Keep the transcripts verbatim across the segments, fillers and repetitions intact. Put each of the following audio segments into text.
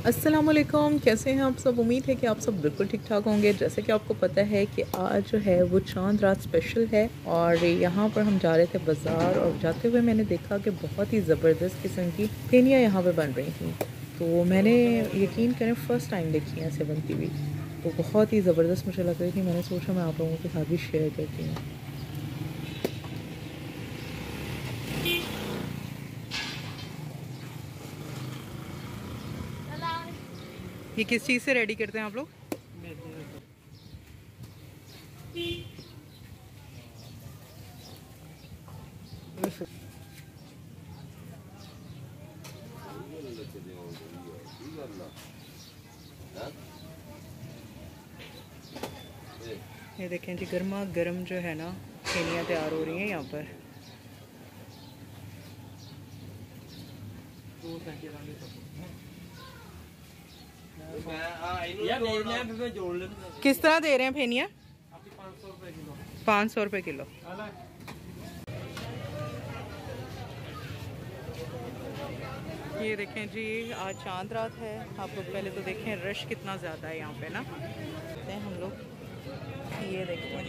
अस्सलाम वालेकुम, कैसे हैं आप सब। उम्मीद है कि आप सब बिल्कुल ठीक ठाक होंगे। जैसे कि आपको पता है कि आज जो है वो चांद रात स्पेशल है और यहाँ पर हम जा रहे थे बाज़ार और जाते हुए मैंने देखा कि बहुत ही ज़बरदस्त किस्म की फेनियाँ यहाँ पे बन रही थी। तो मैंने यकीन करें फ़र्स्ट टाइम देखी हैं ऐसे बनती हुई, तो बहुत ही ज़बरदस्त मुझे लग रही थी। मैंने सोचा मैं आप लोगों के साथ भी शेयर करती हूँ। ये किस चीज़ से रेडी करते हैं आप लोग? ये देखें जी, गर्मा गर्म जो है ना फेनियाँ तैयार हो रही हैं यहाँ पर। किस तरह दे रहे हैं फेनियाँ? पाँच सौ रुपये किलो। ये देखें जी, आज चांद रात है। आप लोग पहले तो देखें रश कितना ज़्यादा है यहाँ पे ना। हम लोग ये देखें,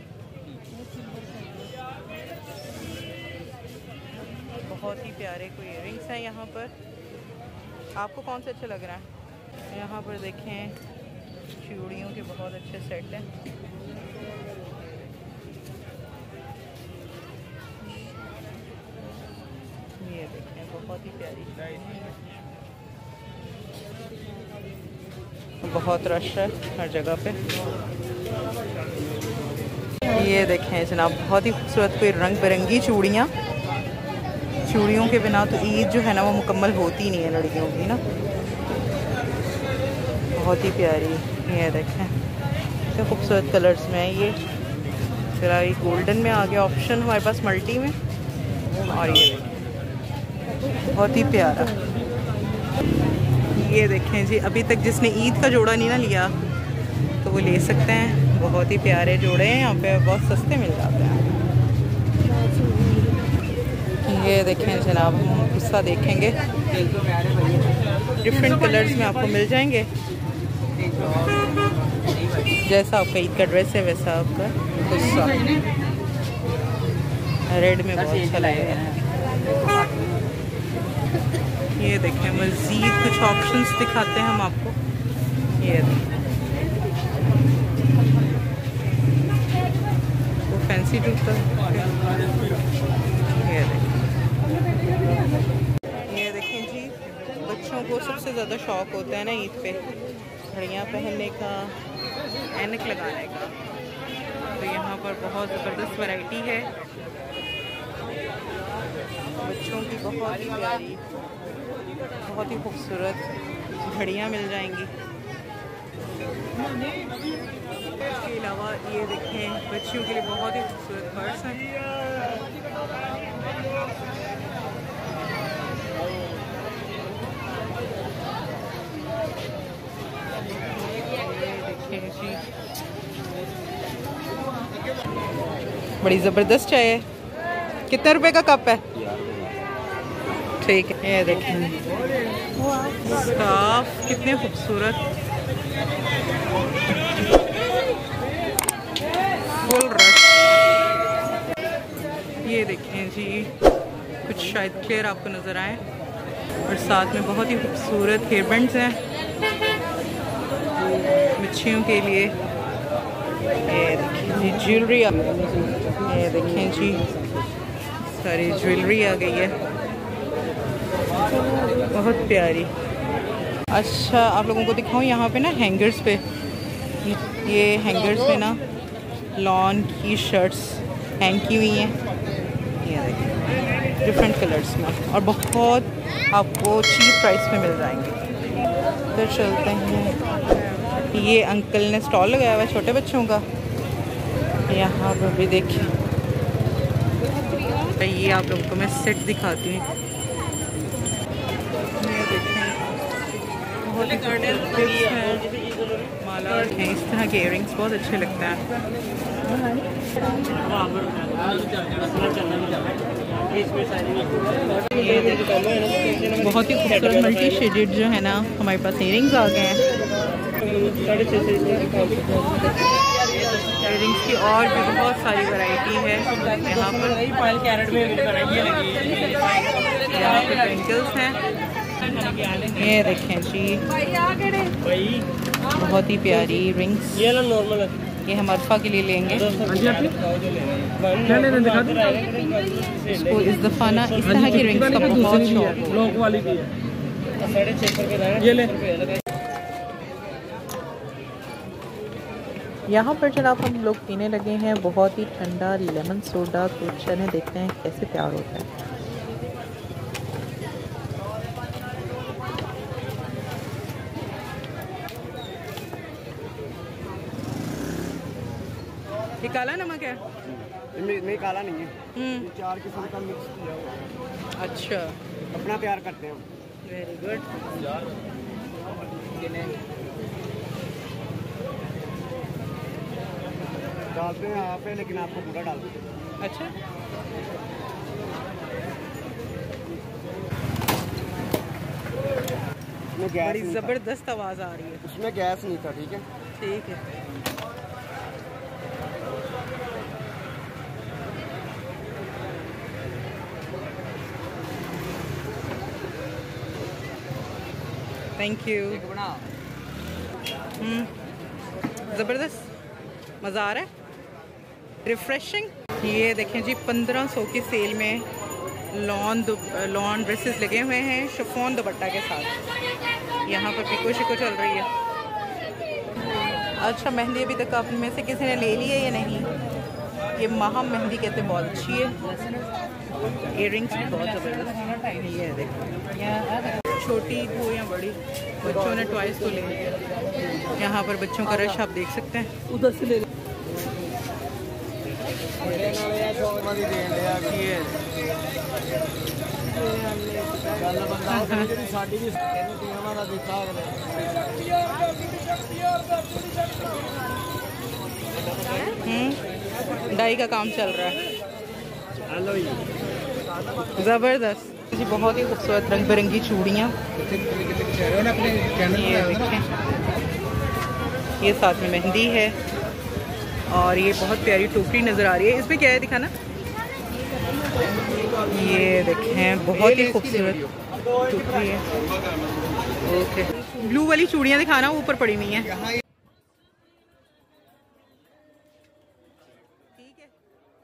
बहुत ही प्यारे कोई इयररिंग्स हैं यहाँ पर। आपको कौन सा अच्छा लग रहा है? यहाँ पर देखें चूड़ियों के बहुत अच्छे सेट हैं। ये देखें बहुत ही प्यारी, बहुत रश है हर जगह पे। ये देखें जनाब, बहुत ही खूबसूरत कोई रंग बिरंगी चूड़ियाँ। चूड़ियों के बिना तो ईद जो है ना वो मुकम्मल होती नहीं है लड़कियों की ना। बहुत ही प्यारी, ये देखें इतने खूबसूरत कलर्स में है ये। जरा ये गोल्डन में आ गया ऑप्शन हमारे पास मल्टी में। और ये देखें बहुत ही प्यारा। ये देखें जी, अभी तक जिसने ईद का जोड़ा नहीं ना लिया तो वो ले सकते हैं। बहुत ही प्यारे जोड़े हैं यहाँ पे, बहुत सस्ते मिल जाते हैं। ये देखें जनाब, हम गुस्सा देखेंगे, डिफरेंट कलर्स में आपको मिल जाएंगे। जैसा आपका ईद का ड्रेस है वैसा आपका गुस्सा। रेड में बहुत अच्छा लगेगा। ये देखें मज़ीद कुछ ऑप्शंस दिखाते हैं हम आपको। ये वो फैंसी जूता। ये देखें, ये देखें जी, बच्चों को सबसे ज़्यादा शौक़ होता है ना ईद पे घड़ियाँ पहनने का, ऐनक लगाने का। तो यहाँ पर बहुत ज़बरदस्त वैरायटी है बच्चों की। बहुत ही प्यारी, बहुत ही खूबसूरत घड़ियाँ मिल जाएंगी। इसके अलावा ये देखें बच्चियों के लिए बहुत ही खूबसूरत पर्स हैं। देखें जी, बड़ी ज़बरदस्त चाय है। कितने रुपए का कप है? ठीक है। ये देखें स्कार्फ कितने खूबसूरत, फुल रश। ये देखें जी, कुछ शायद क्लियर आपको नज़र आए। और साथ में बहुत ही खूबसूरत हेयर बैंड्स हैं बच्चियों के लिए। ये देखें जी ज्वेलरी, ये देखें जी सारी ज्वेलरी आ गई है, बहुत प्यारी। अच्छा आप लोगों को दिखाऊं, यहाँ पे ना हैंगर्स पे, ये हैंगर्स पे ना लॉन की शर्ट्स हैंग की हुई हैं। ये देखिए डिफरेंट कलर्स में और बहुत आपको चीप प्राइस में मिल जाएंगे। फिर चलते हैं, ये अंकल ने स्टॉल लगाया हुआ है छोटे बच्चों का। यहाँ पर भी देखिए, ये आप लोगों को मैं सेट दिखाती हूँ। बहुत ही टिप्स हैं, माला हैं, इस तरह के इयररिंग्स बहुत अच्छे लगते हैं। ये बहुत ही खूबसूरत मल्टी शेडेड जो है ना हमारे पास इयरिंग्स आ गए हैं। इयरिंग्स की और भी बहुत सारी वैरायटी है यहाँ पर। यहाँ पे ट्विंकल्स हैं, ये देखें जी, बहुत ही प्यारी रिंग्स। ये ना नॉर्मल है, ये हम अरफा के लिए लेंगे। इसको इस दफ़ा ना इस तरह की रिंग्स का बहुत शौक है। यहाँ पर जनाब हम लोग पीने लगे हैं बहुत ही ठंडा लेमन सोडा। तो चलें देखते हैं कैसे तैयार होता है। ये काला नमक है? नहीं, नहीं काला नहीं है, ये चार किस्म का मिक्स किया हुआ। अच्छा, अपना तैयार करते हैं। Very good. डालते हैं यहाँ पे, लेकिन आपको पूरा डाल देते हैं। अच्छा, बड़ी ज़बरदस्त आवाज़ आ रही है। उसमें गैस नहीं था। ठीक है, ठीक है। Thank you. हम्म, ज़बरदस्त मज़ा आ रहा है, रिफ्रेशिंग। ये देखें जी, पंद्रह सौ की सेल में लॉन लॉन ड्रेसेस लगे हुए हैं शिफॉन दुपट्टा के साथ। यहाँ पर पिको शिको चल रही है। अच्छा, मेहंदी अभी तक आप में से किसी ने ले ली है या नहीं? ये महा मेहंदी कहते हैं, बहुत अच्छी है। इयररिंग्स भी बहुत ज़बरदस्त। ये देखो, छोटी हो या बड़ी, बच्चों ने टॉयज तो ले लिया। यहाँ पर बच्चों का रश आप देख सकते हैं। उधर से ले डाई का काम चल रहा है, ज़बरदस्त जी। बहुत ही खूबसूरत रंग बिरंगी चूड़ियाँ, ये देखें, ये साथ में मेहंदी है। और ये बहुत प्यारी टोकरी नज़र आ रही है। इसमें क्या है दिखाना? ये देखें, बहुत ही खूबसूरत टोकरी है। ओके, ब्लू वाली चूड़ियाँ दिखाना, ऊपर पड़ी हुई हैं। ठीक है,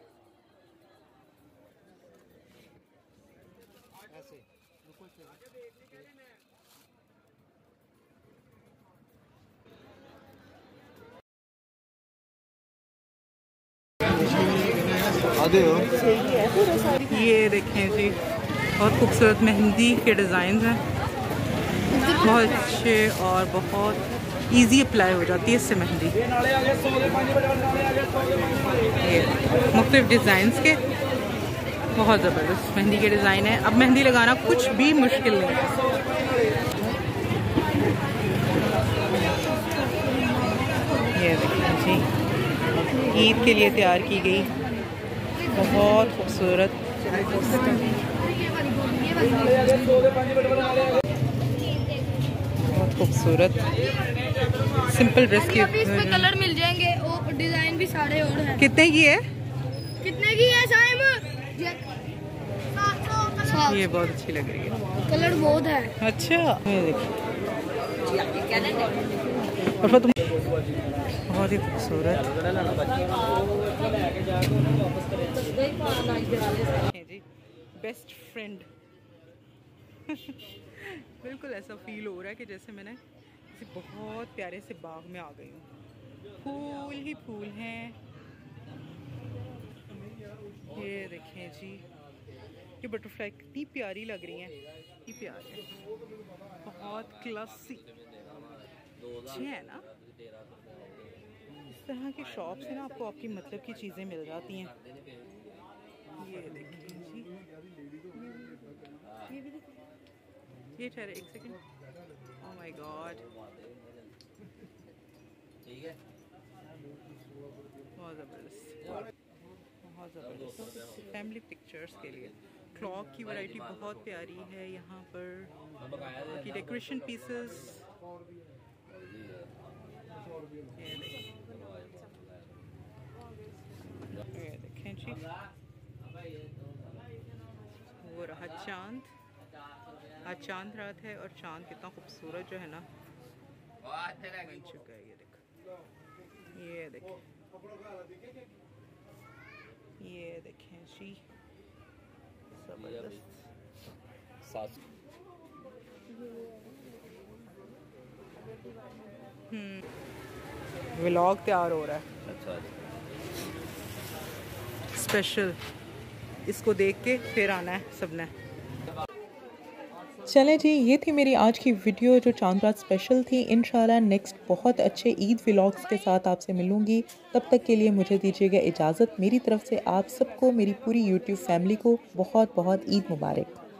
ये देखें जी, बहुत खूबसूरत मेहंदी के डिज़ाइन हैं, बहुत अच्छे और बहुत इजी अप्लाई हो जाती है इससे मेहंदी। ये मुख्तलिफ डिज़ाइंस के बहुत ज़बरदस्त मेहंदी के डिज़ाइन है। अब मेहंदी लगाना कुछ भी मुश्किल नहीं है। ये देखें जी, ईद के लिए तैयार की गई बहुत खूबसूरत। बहुत खूबसूरत सिंपल ड्रेस की। इसमें कलर मिल जाएंगे और डिजाइन भी सारे और हैं। कितने की है? कितने की है साइम? ये बहुत अच्छी लग रही है, कलर बहुत है। अच्छा, ये देखिए, और तुम बहुत ही खूबसूरत जी, बेस्ट फ्रेंड। बिल्कुल ऐसा फील हो रहा है कि जैसे मैंने किसी बहुत प्यारे से बाग में आ गई हूँ। फूल ही फूल हैं। ये देखें जी, ये बटरफ्लाई कितनी प्यारी लग रही हैं, कितनी प्यारी है, बहुत क्लासी अच्छी है ना। इस तरह की शॉप से ना आपको आपकी मतलब की चीज़ें मिल जाती हैं। ये देखिए जी, ये भी देखिए, ये ठहरे एक सेकंड। ओह माय गॉड, ठीक है, बहुत ज़बरदस्त, बहुत ज़बरदस्त। फैमिली पिक्चर्स के लिए क्लॉक की वैरायटी बहुत प्यारी है यहाँ पर, की डेकोरेशन पीसेस। ये देखें जी, वो रहा चांद। आज चांद रात है और चांद कितना खूबसूरत जो है ना बन चुका है। ये देखो, ये देखें, ये देखें जी, जबरदस्त। हम्म व्लॉग तैयार हो रहा है। अच्छा, स्पेशल, इसको देख के फिर आना है सबने। चलें जी, ये थी मेरी आज की वीडियो जो चांद रात स्पेशल थी। इंशाल्लाह नेक्स्ट बहुत अच्छे ईद व्लॉग्स के साथ आपसे मिलूंगी। तब तक के लिए मुझे दीजिएगा इजाज़त। मेरी तरफ से आप सबको, मेरी पूरी यूट्यूब फैमिली को बहुत बहुत ईद मुबारक।